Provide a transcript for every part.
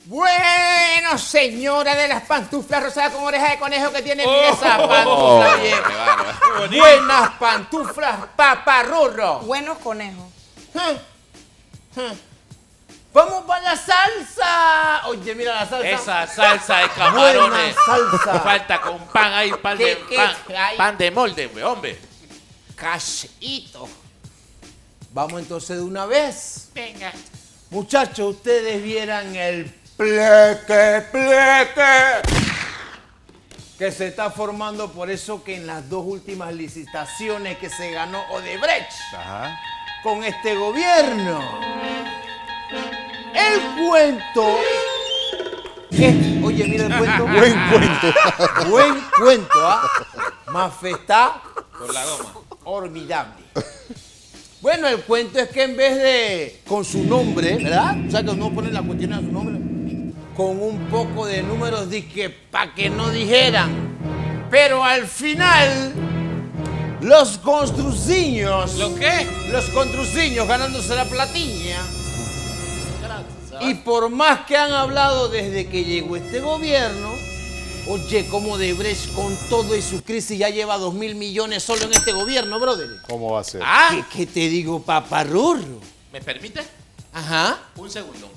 Bueno, señora de las pantuflas rosadas con oreja de conejo que tiene esa pantufla bien. Buenas pantuflas, paparrurro. Buenos conejos. Vamos para la salsa. Oye, mira la salsa. Esa salsa de camarones. Buena salsa. Falta con pan ahí, pan de molde, hombre. Cachito. Vamos entonces de una vez. Venga. Muchachos, ustedes vieran el pleque que se está formando, por eso que en las dos últimas licitaciones que se ganó Odebrecht con este gobierno, el cuento es, oye, mira el cuento. Buen cuento. Buen cuento, ¿ah? Mafetá Por la goma. formidable. Bueno, el cuento es que en vez de con su nombre, ¿verdad? O sea, que uno pone la cuestión a su nombre, con un poco de números, dije, para que no dijeran. Pero al final, los construciños. ¿Lo qué? Los construciños ganándose la platiña. Y por más que han hablado desde que llegó este gobierno, oye, como Odebrecht con todo y su crisis ya lleva 2.000 millones solo en este gobierno, brother. ¿Cómo va a ser? ¿Qué te digo, paparrurro? ¿Me permite? Ajá. Un segundo.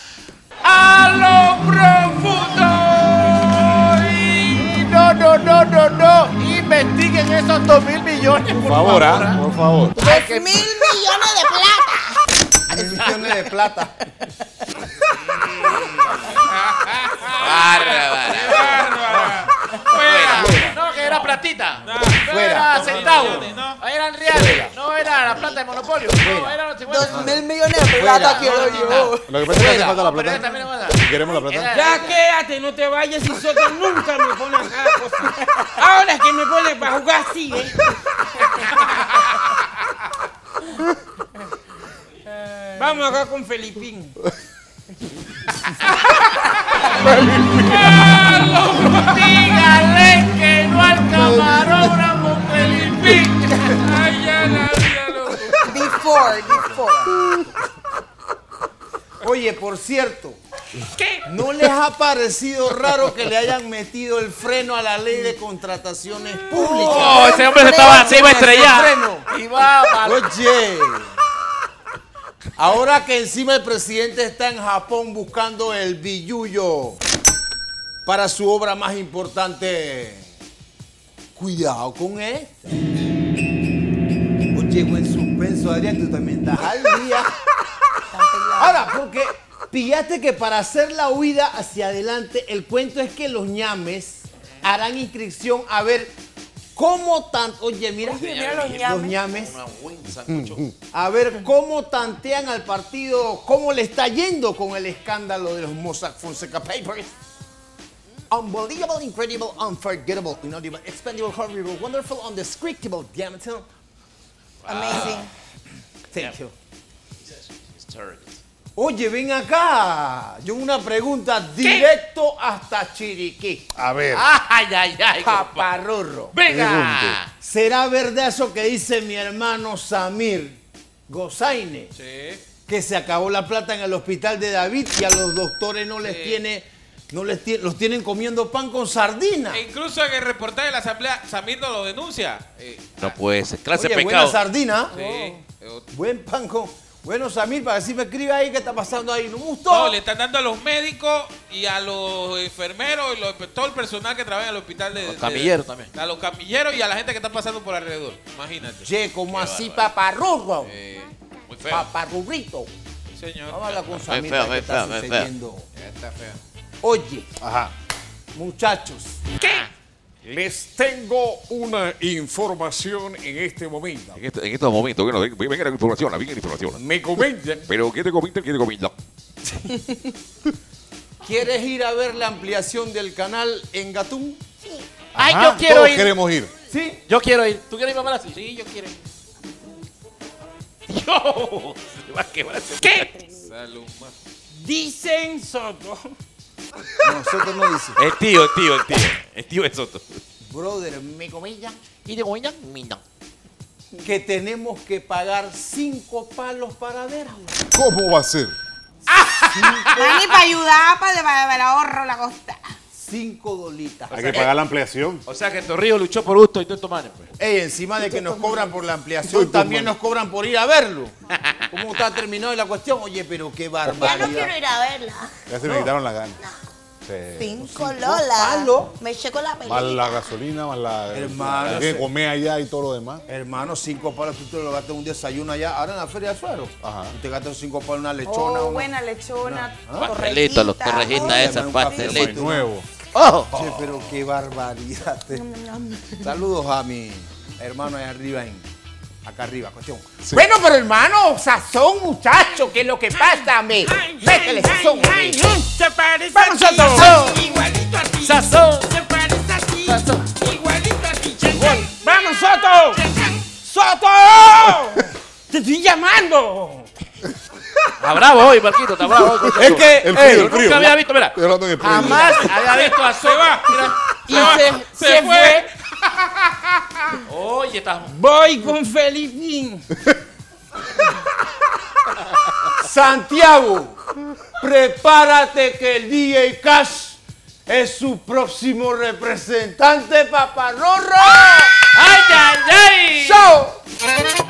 ¡A lo profundo! Y no. Investiguen esos 2.000 millones, por favor. Por favor. 2.000 millones de plata. 2.000 millones de plata. Bárbara. Fuera. No, que era platita. No era centavos. No eran reales. No era la plata de monopolio. No, eran 2.000 millones de plata quiero yo. Lo que pasa es que hace falta la Pero plata. ella también manda. Si queremos la plata. Ya quédate, no te vayas y Soto nunca me pone a cada cosa. Ahora es que me pone para jugar así, ¿eh? Vamos acá con Felipín. Dígale que no al camarógrafo Felipín. Ay, ya la vida, loco. Before. Oye, por cierto, ¿no les ha parecido raro que le hayan metido el freno a la ley de contrataciones públicas? Oh, ese hombre se iba a estrellar. Freno. Y va mal. Oye, ahora que encima el presidente está en Japón buscando el billuyo para su obra más importante, cuidado con esto. Oye, buen suspenso, Adrián, tú también estás al día. Ahora, porque pillaste que para hacer la huida hacia adelante, el cuento es que los ñames harán inscripción a ver cómo oye, mira los ñames. A ver cómo tantean al partido, cómo le está yendo con el escándalo de los Mossack Fonseca Papers. Unbelievable, incredible, unforgettable, inaudible, expendable, horrible, wonderful, undescriptible, damn it. Amazing. Thank you. Oye, ven acá. Yo una pregunta directo hasta Chiriquí. A ver. Ay, Paparrurro. Venga. ¿Será verdad eso que dice mi hermano Samir Gozaine? Sí. Que se acabó la plata en el hospital de David y a los doctores los tienen comiendo pan con sardina. E incluso en el reportaje de la asamblea, Samir no lo denuncia. No puede ser. Clase Oye, de buena pecado. sardina. Sí. Buen pan con... Bueno, Samir, para que si me escribe ahí qué está pasando ahí. ¿No me gustó? No, le están dando a los médicos y a los enfermeros y todo el personal que trabaja en el hospital de... Los camilleros también. A los camilleros y a la gente que está pasando por alrededor. Imagínate. Che, como así, paparrurro. Muy feo. Paparrurrito. Señor. Vamos a hablar con Samir feo, para qué está feo, feo. sucediendo. Está feo. Oye, Ajá. muchachos. Les tengo una información en este momento. En estos momentos, bueno, venga la información, venga la información. Me comentan Pero, ¿qué te comenta? ¿Qué te comenta? ¿Quieres ir a ver la ampliación del canal en Gatún? Ay, Ajá, yo quiero todos ir. queremos ir. Sí. Yo quiero ir. ¿Tú quieres ir, mamá? Sí, yo quiero ir. Yo. Se va a quebrar ese ¿Qué? Salud, más. Dicen Soto. Nosotros no dice. El tío es Soto. Brother, me comilla Y de Goya, mira. que tenemos que pagar 5 palos para verlo. ¿Cómo va a ser? Ni para ayudar, para me la ahorro la costa. 5 dolitas. Hay que pagar la ampliación. O sea que Torrijos luchó por gusto y tanto manes, pues. Ey, encima de que nos cobran por la ampliación, también nos cobran por ir a verlo. ¿Cómo está terminado la cuestión? Oye, pero qué Ya barbaridad. no quiero ir a verla. Ya se me quitaron las ganas. Sí. 5 lolas. palos. Me checo la Más película. la gasolina, más la. Hermano, Hay que sí. comer allá y todo lo demás. Hermano, 5 palos, tú te lo gastas un desayuno allá. Ahora en la Feria de Suero. Ajá. Y te gastas 5 palos, una lechona. Oh, una- buena lechona. Pastelitos, los torrejistas Oye, esas, un pastelitos. cafecito. Nuevo. Che, pero qué barbaridad. Saludos a mi hermano allá arriba, acá arriba, cuestión. Sí. Bueno, pero hermano, sazón, muchacho, ¿qué es lo que pasa? Métele sazón. Ay, se parece Vamos a ti. a sazón. Igualito a ti. Sazón. Se parece a ti. Sazón. Igualito a ti. ¡Vamos, Soto! ¡Soto! ¡Te estoy llamando! Está bravo hoy, Marquito, está bravo hoy. Es que, El ey, frío, el frío. Nunca había visto, mira. Estoy hablando en el frío. Jamás había visto a Soba. Y se fue. Oye, estás. Voy con Felipín. Santiago, prepárate que el DJ Cash es su próximo representante, paparrorro. ¡Ay, ay, ay! ¡Show!